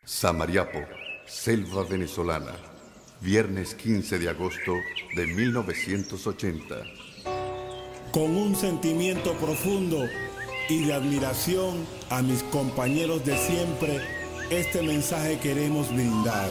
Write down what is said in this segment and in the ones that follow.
Samariapo, selva venezolana, viernes 15 de agosto de 1980. Con un sentimiento profundo y de admiración a mis compañeros de siempre, este mensaje queremos brindar.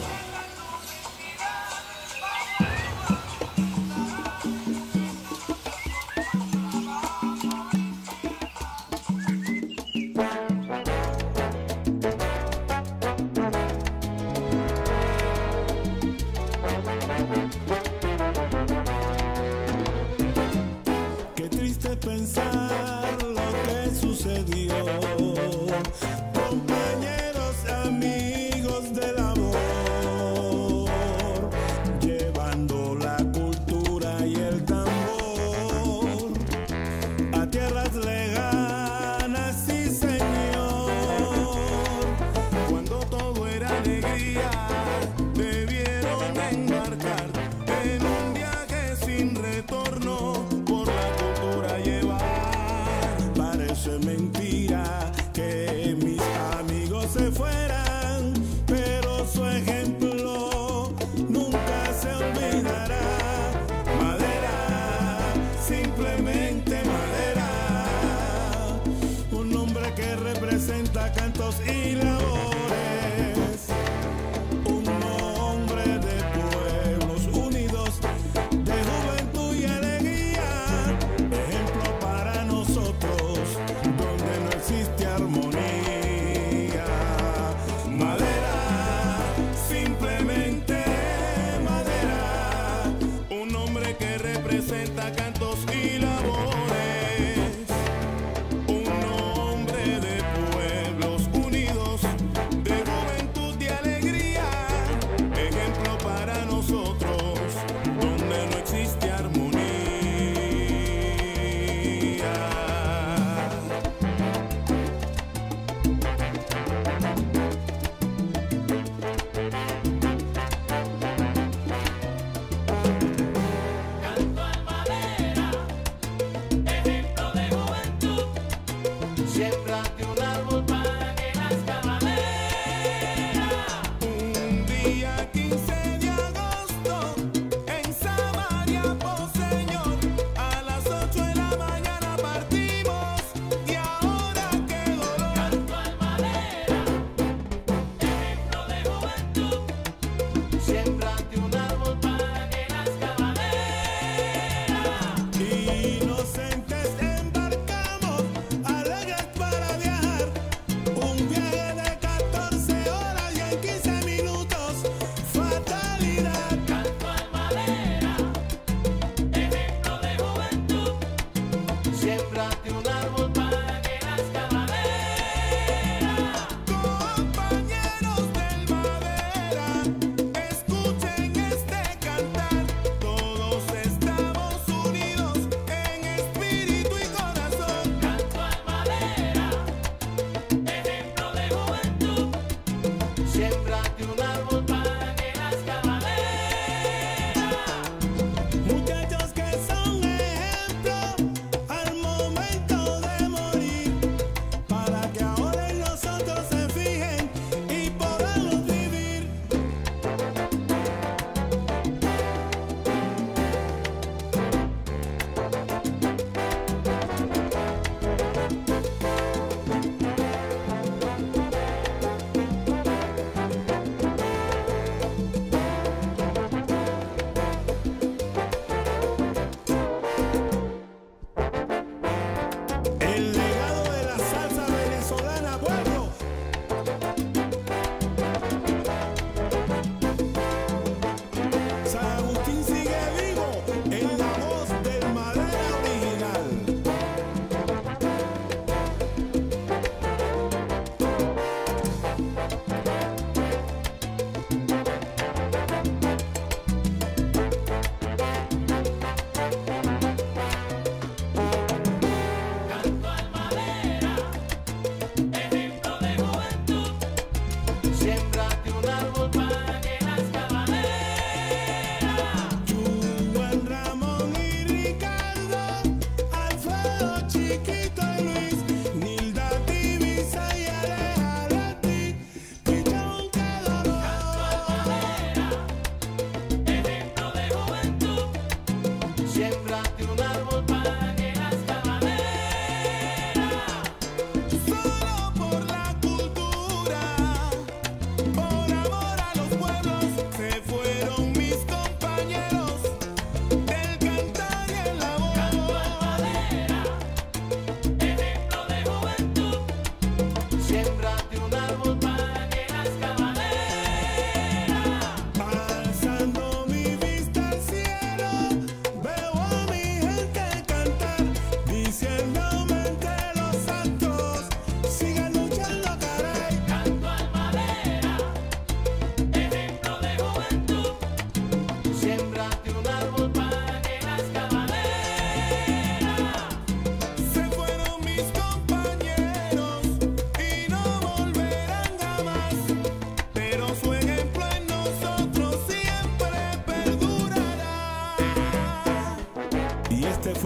Qué triste pensar lo que sucedió, compañeros, amigos de labor, llevando la cultura y el tambor a tierras lejanas, sí señor. Cuando todo era alegría, debieron embarcar en un viaje sin retorno. Parece mentira que mis amigos se fueran, pero su ejemplo nunca se olvidará. Madera, simplemente madera, un hombre que representa cantos y labores, un hombre de pueblos unidos, de juventud y alegría, ejemplo para nosotros donde no existe armonía. Madera, simplemente madera, un hombre que representa cantos y labores, un hombre de pueblos unidos, de juventud y alegría, ejemplo para nosotros donde no existe armonía. Siembrate un árbol para que nazca madera. Un día 15 de agosto en Samariapo, Señor, a las 8 de la mañana partimos y ahora qué dolor. Canto al madera, ejemplo de juventud. Siembrate un árbol para que nazca madera. Inocentes embarcamos, alegres para viajar, un viaje de 14 horas y en 15 minutos, fatalidad. Canto al madera, ejemplo de juventud. Siembrate un árbol para que nazca madera. Compañeros del madera, escuchen este cantar, todos estamos unidos en espíritu y corazón. Canto al madera, ejemplo de juventud. Siembrate un árbol para que nazca madera. Muchachos que son ejemplo al momento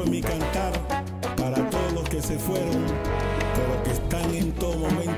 mi cantar para todos los que se fueron, pero que están en todo momento